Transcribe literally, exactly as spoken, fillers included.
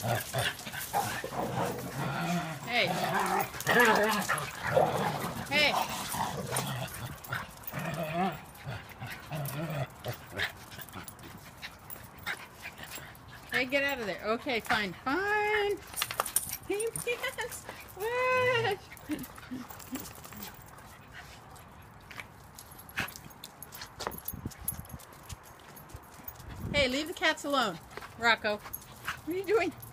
Hey. Hey. Hey, get out of there. Okay, fine. Fine. Hey, yes. What? Hey, leave the cats alone. Rocco. What are you doing?